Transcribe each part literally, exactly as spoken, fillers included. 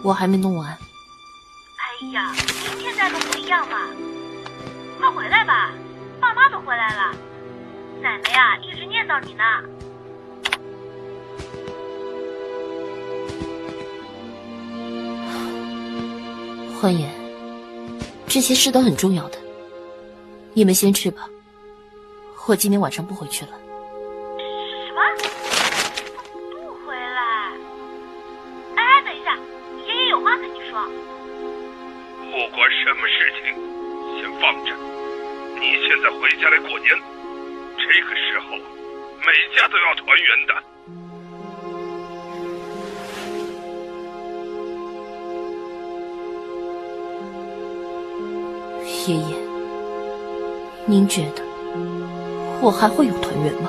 我还没弄完。 哎呀，一天在都不一样嘛！快回来吧，爸妈都回来了，奶奶呀一直念叨你呢。 欢颜，这些事都很重要的，你们先去吧，我今天晚上不回去了。 什么？不回来？哎，等一下，爷爷有话跟你说。 不管什么事情，先放着。你现在回家来过年，这个时候，每家都要团圆的。 爷爷，您觉得我还会有团圆吗？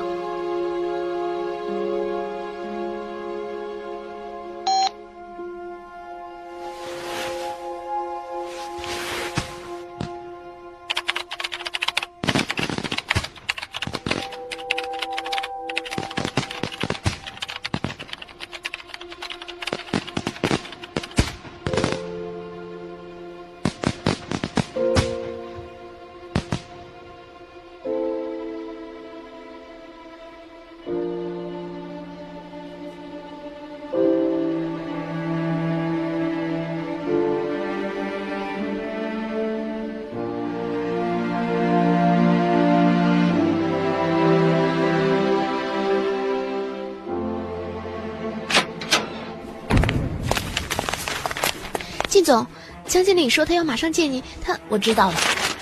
靳总，江经理说他要马上见你，他…… 我知道了。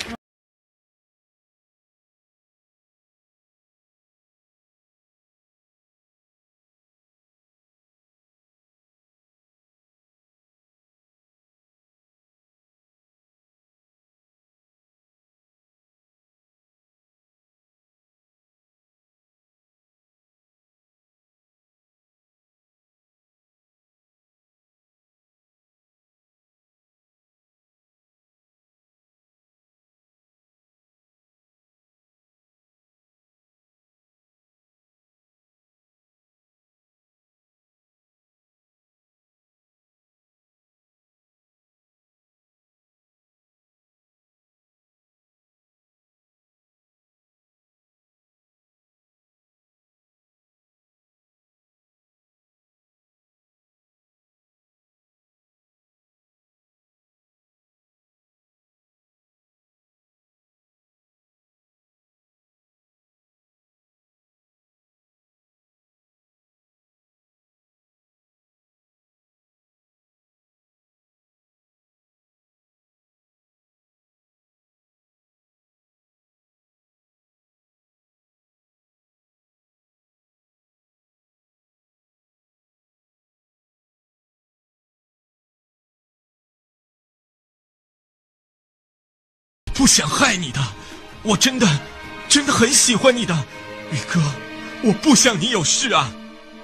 不想害你的，我真的真的很喜欢你的，宇哥，我不想你有事啊。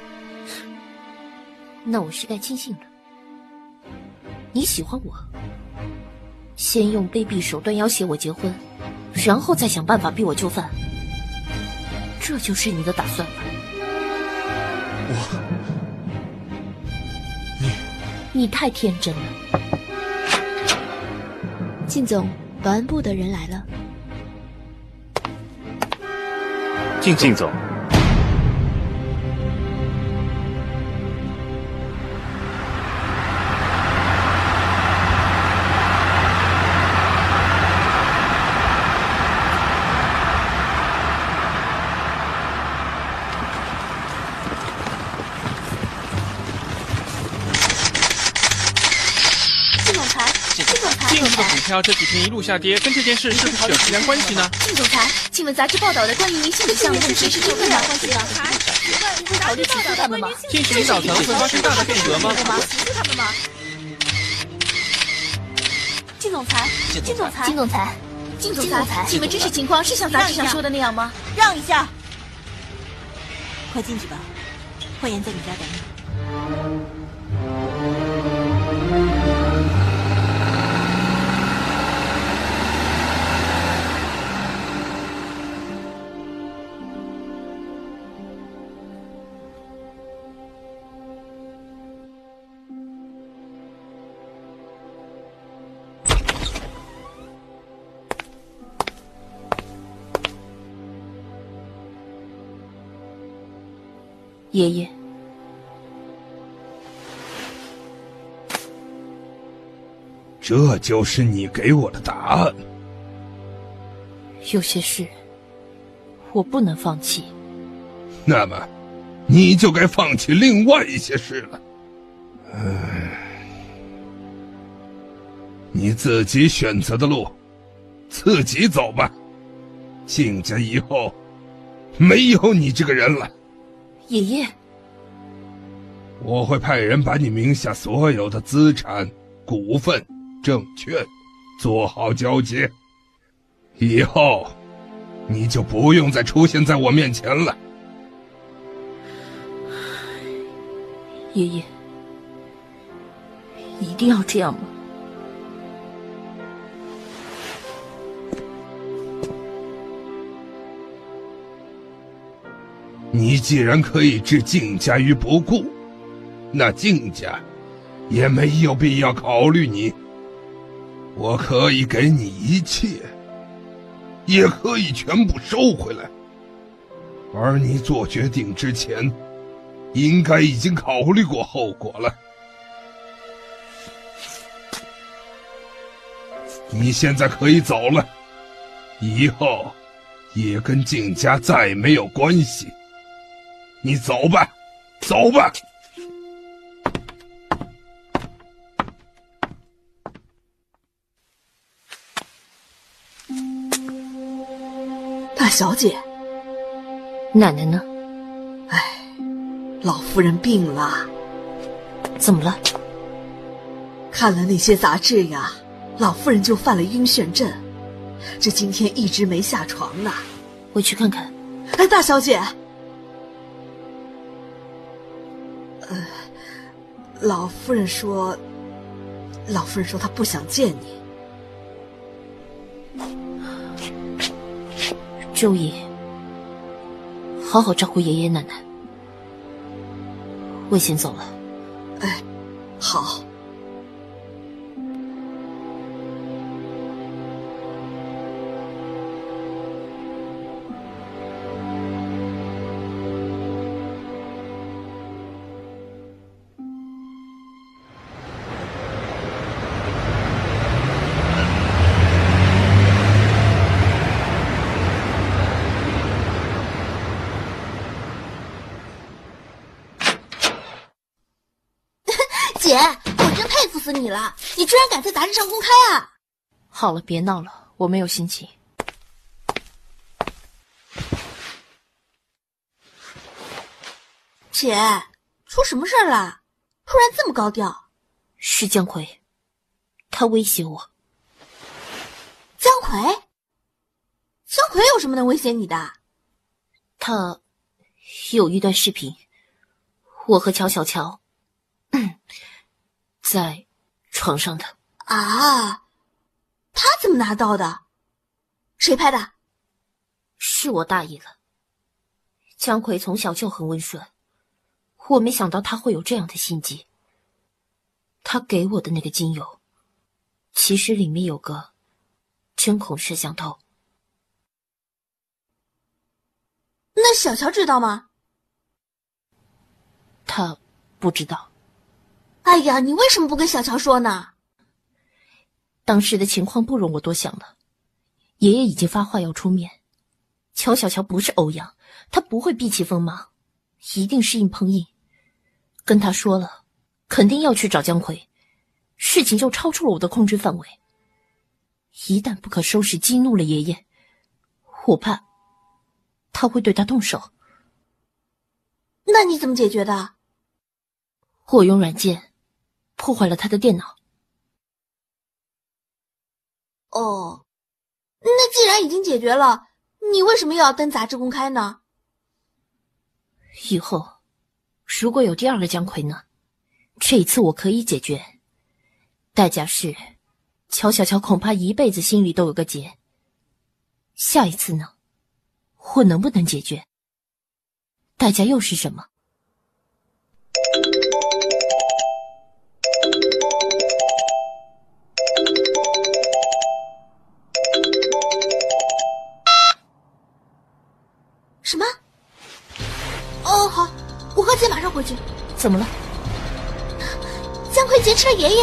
那我是该庆幸了。你喜欢我，先用卑鄙手段要挟我结婚，然后再想办法逼我就范，这就是你的打算吧？ 我，你， 你太天真了。 靳总，保安部的人来了。 靳靳总， 进入的股票这几天一路下跌，跟这件事是不是有必然关系呢？ 靳总裁，请问杂志报道的关于明星的项目是谁是有必然关系的？ 你会考虑起诉他们吗？ 进去领导层会发生大的变革吗？ 起诉他们吗？靳总裁，靳总裁，靳总裁，靳总裁，请问真实情况是像杂志上说的那样吗？ 让一下，快进去吧，欢颜在你家等你。 爷爷， 这就是你给我的答案。 有些事我不能放弃。 那么，你就该放弃另外一些事了。唉，你自己选择的路，自己走吧。静家以后没有你这个人了。 爷爷， 我会派人把你名下所有的资产、股份、证券做好交接，以后你就不用再出现在我面前了。 爷爷，一定要这样吗？ 你既然可以置静家于不顾，那静家也没有必要考虑你。我可以给你一切，也可以全部收回来。而你做决定之前，应该已经考虑过后果了。你现在可以走了，以后也跟静家再没有关系。你走吧，走吧。 大小姐， 奶奶呢？ 唉，老夫人病了。 怎么了？ 看了那些杂志呀，老夫人就犯了晕眩症，这今天一直没下床呢。 我去看看。 哎，大小姐，呃，老夫人说，老夫人说她不想见你。 周姨，好好照顾爷爷奶奶。我先走了。 哎，好。 姐，我真佩服死你了！你居然敢在杂志上公开啊！ 好了，别闹了，我没有心情。 姐，出什么事儿了？突然这么高调？ 是姜葵，他威胁我。 姜葵？姜葵有什么能威胁你的？ 他有一段视频，我和乔小乔在床上的。 啊，他怎么拿到的？谁拍的？ 是我大意了。姜葵从小就很温顺，我没想到他会有这样的心机。他给我的那个精油，其实里面有个针孔摄像头。 那小乔知道吗？ 他不知道。 哎呀，你为什么不跟小乔说呢？ 当时的情况不容我多想了，爷爷已经发话要出面。乔小乔不是欧阳，他不会避其锋芒，一定是硬碰硬。跟他说了，肯定要去找姜葵，事情就超出了我的控制范围。一旦不可收拾激怒了爷爷，我怕他会对他动手。 那你怎么解决的？ 我用软件破坏了他的电脑。 哦，那既然已经解决了，你为什么又要登杂志公开呢？ 以后如果有第二个姜葵呢？这一次我可以解决，代价是乔小乔恐怕一辈子心里都有个结。下一次呢？我能不能解决？代价又是什么？ 什么？哦，好，我回去。 怎么了？ 姜奎劫持了爷爷。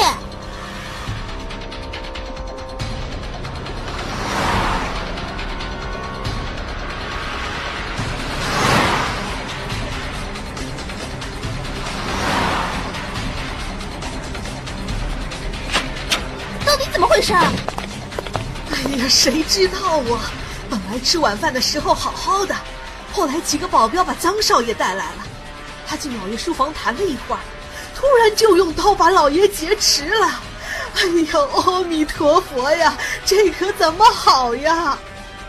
到底怎么回事？ 哎呀，谁知道啊！本来吃晚饭的时候好好的，后来几个保镖把姜少爷带来了，他进老爷书房谈了一会儿，突然就用刀把老爷劫持了。哎呀，阿弥陀佛呀，这可怎么好呀？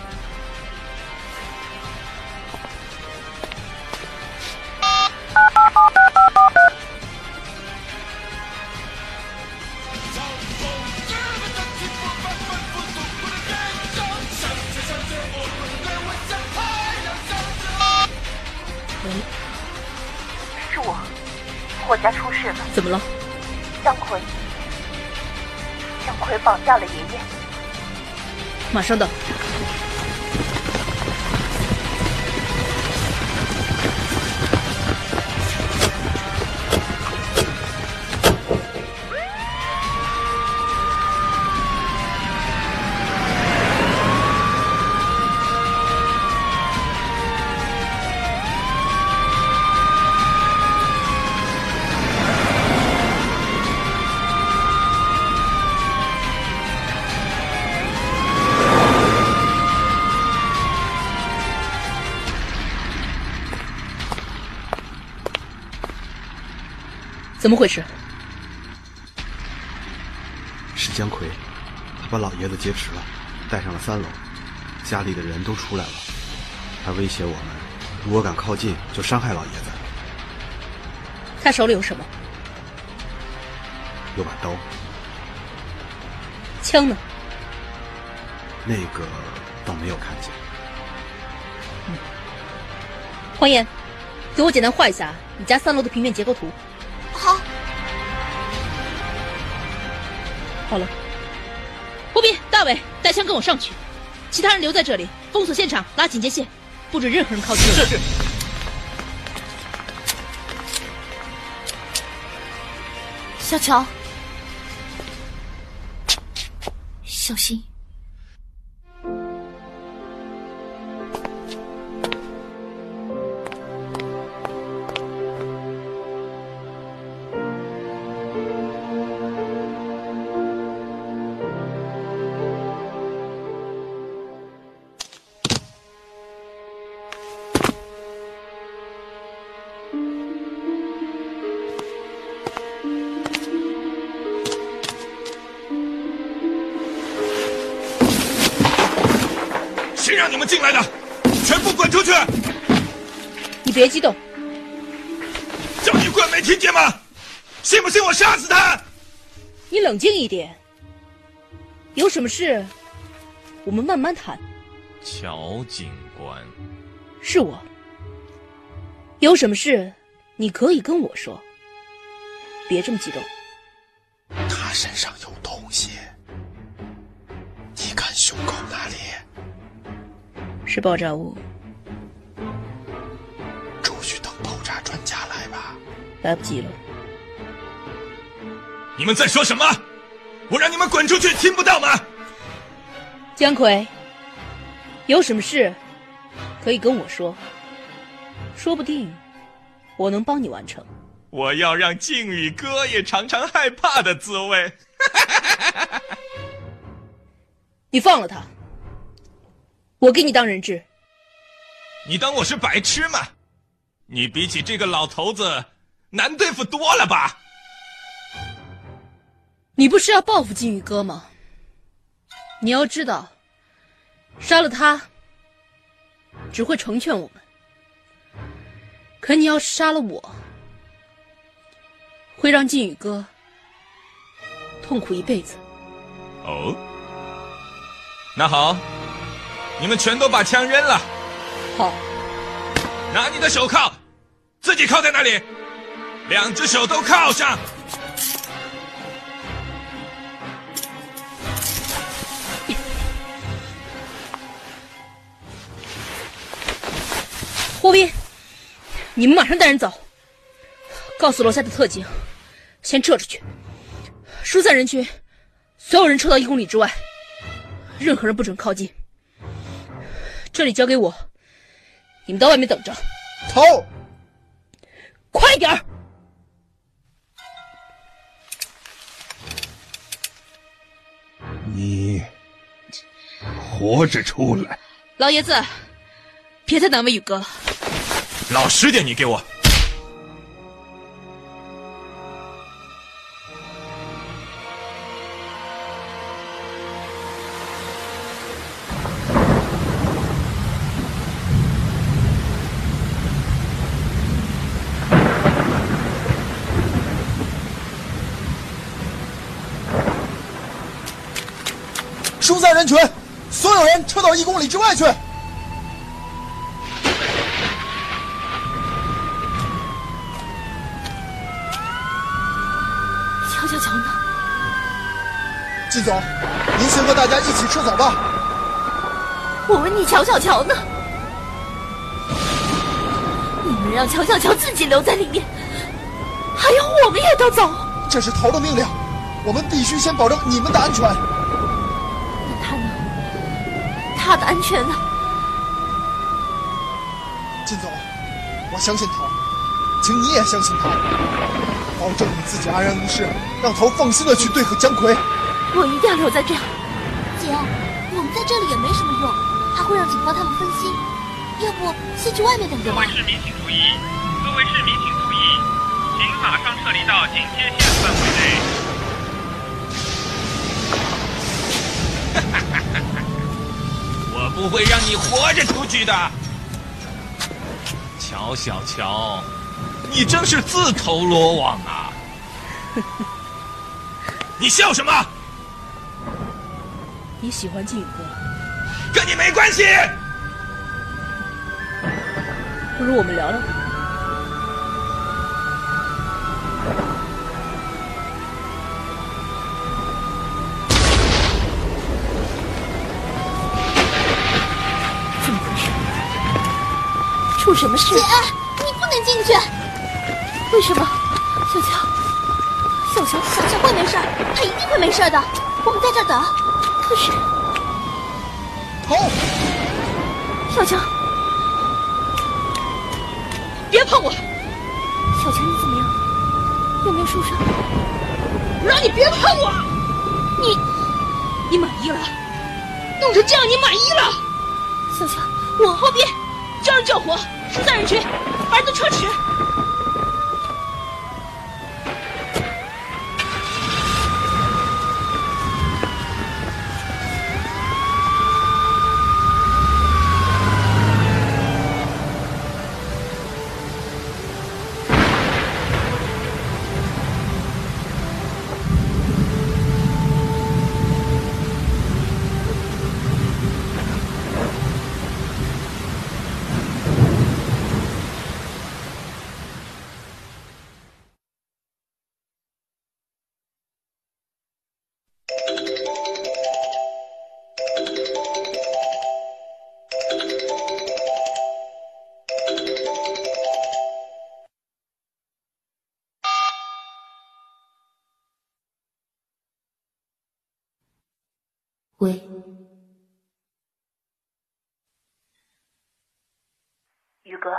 是我，霍家出事了。 怎么了？ 姜奎，姜奎绑架了爷爷。 马上到。怎么回事？ 是姜奎，他把老爷子劫持了，带上了三楼，家里的人都出来了。他威胁我们，如果敢靠近，就伤害老爷子。 他手里有什么？ 有把刀。 枪呢？ 那个倒没有看见。 嗯。黄岩，给我简单画一下你家三楼的平面结构图。 好。 好了，护兵大伟带枪跟我上去，其他人留在这里封锁现场，拉警戒线，不准任何人靠近。 是是。 小乔，小心。 谁让你们进来的？全部滚出去！ 你别激动。 叫你滚没听见吗？信不信我杀死他？ 你冷静一点。有什么事，我们慢慢谈。 乔警官， 是我。有什么事，你可以跟我说。别这么激动。 他身上有东西，你看胸口那里。 是爆炸物。 出去等爆炸专家来吧。 来不及了。 你们在说什么？我让你们滚出去，听不到吗？ 姜奎，有什么事可以跟我说，说不定我能帮你完成。 我要让靖宇哥也尝尝害怕的滋味。 你放了他，我给你当人质。 你当我是白痴吗？你比起这个老头子难对付多了吧？ 你不是要报复靖宇哥吗？你要知道，杀了他只会成全我们，可你要是杀了我，会让靖宇哥痛苦一辈子。 哦，那好，你们全都把枪扔了。 好， 拿你的手铐，自己铐在那里，两只手都铐上。 护兵，你们马上带人走， 告诉楼下的特警，先撤出去，疏散人群，所有人撤到一公里之外，任何人不准靠近。这里交给我，你们到外面等着。 头， 快点儿！ 你活着出来！ 老爷子，别再难为宇哥了。 老实点，你给我！ 疏散人群，所有人撤到一公里之外去。 乔乔乔呢？ 靳总，您先和大家一起撤走吧。 我问你，乔乔乔呢？你们让乔乔乔自己留在里面，还要我们也都走？ 这是头的命令，我们必须先保证你们的安全。 他呢？他的安全呢？ 靳总，我相信头，请你也相信他，保证你自己安然无事，让头放心的去对付姜奎。 我一定要留在这儿。 姐，我们在这里也没什么用，还会让警方他们分心。要不先去外面等着吧。 各位市民请注意，各位市民请注意，请马上撤离到警戒线范围内。 我不会让你活着出去的。乔小乔，你真是自投罗网啊！你笑什么？ 你喜欢靖宇哥， 跟你没关系。 不如我们聊聊。 怎么回事？出什么事？ 姐，你不能进去。 为什么？小乔，小乔， 小乔会没事，他一定会没事的。我们在这儿等。 可是， 头， 小乔， 别碰我！ 小乔，你怎么样？有没有受伤？ 我让你别碰我！ 你， 你满意了？弄成这样，你满意了？ 小乔， 往后边，叫人救火，疏散人群，把人都撤驰。 喂， 宇哥，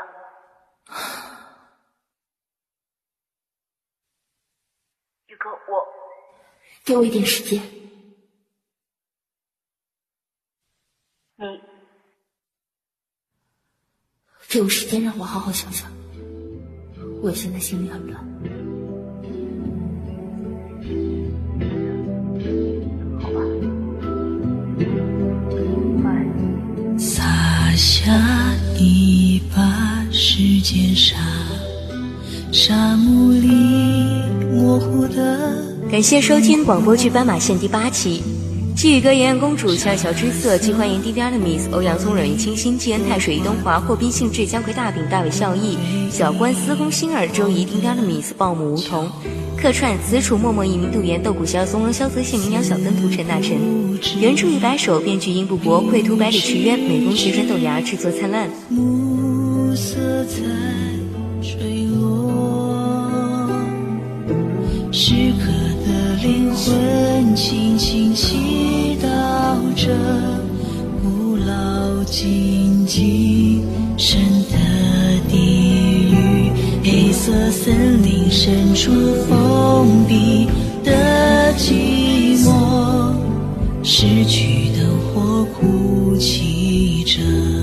宇哥，我给我一点时间。 你给我时间，让我好好想想。我现在心里很乱。 洒下一把时间沙，沙漠里模糊的。 感谢收听广播剧《斑马线》第八期。季宇哥、延安公主、夏小之色、季欢迎、D D Artemis、欧阳松、忍云清新、季恩泰、水一东华、霍宾信志、姜奎大饼、大伟孝义、小关司空星儿、周怡、D D Artemis、鲍姆梧桐。客串子楚、默默、一鸣、杜岩、窦古萧、松茸、萧泽县、民谣小灯图、陈大成。原著一百首，编剧殷不博，绘图百里驰渊，美工斜川豆芽，制作灿烂。 暮色在坠落。 荆棘深的地狱，黑色森林深处封闭的寂寞，失去灯火哭泣着。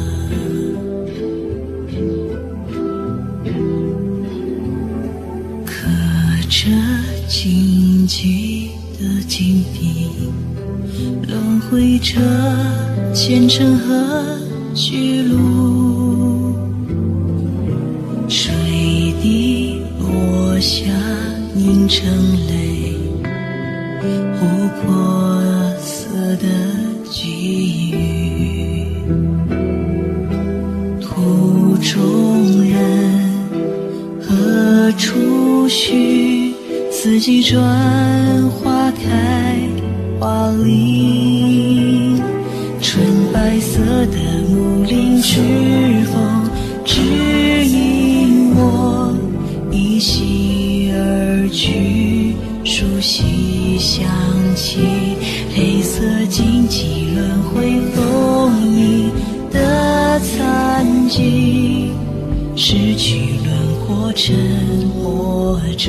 刻着荆棘的金币，轮回着前程和去路，水滴落下凝成泪，琥珀色的际遇，途中人何处去？四季转，花开花零，纯白色的木林指缝指引我依稀而去，熟悉香气，黑色荆棘轮回封印的残迹，失去轮廓沉默着。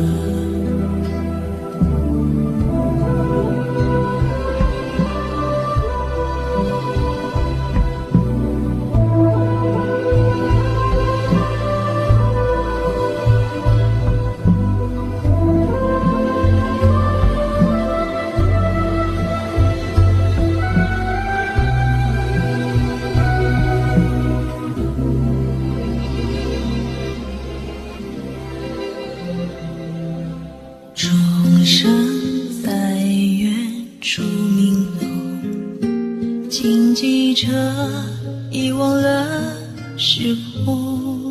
钟声在远处鸣动，谨记着遗忘了时空，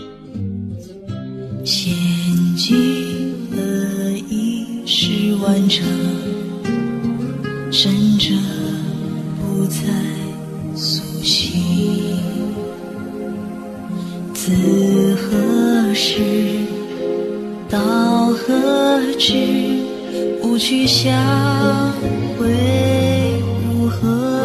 献祭的仪式完成，神者不再苏醒，自何时到何至，无去相会如何？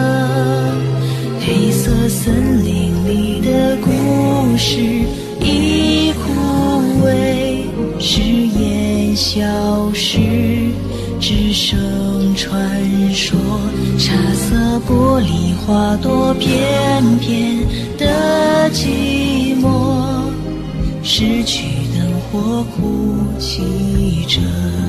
黑色森林里的故事已枯萎，誓言消失，只剩传说。茶色玻璃花朵片片的寂寞，失去我哭泣着，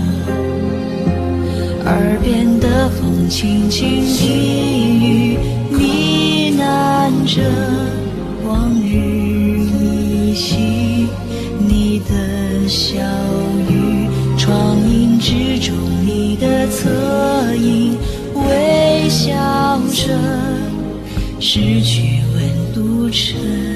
耳边的风轻轻低语呢喃着，往日依稀，你的笑语，窗影之中你的侧影，微笑着，失去温度沉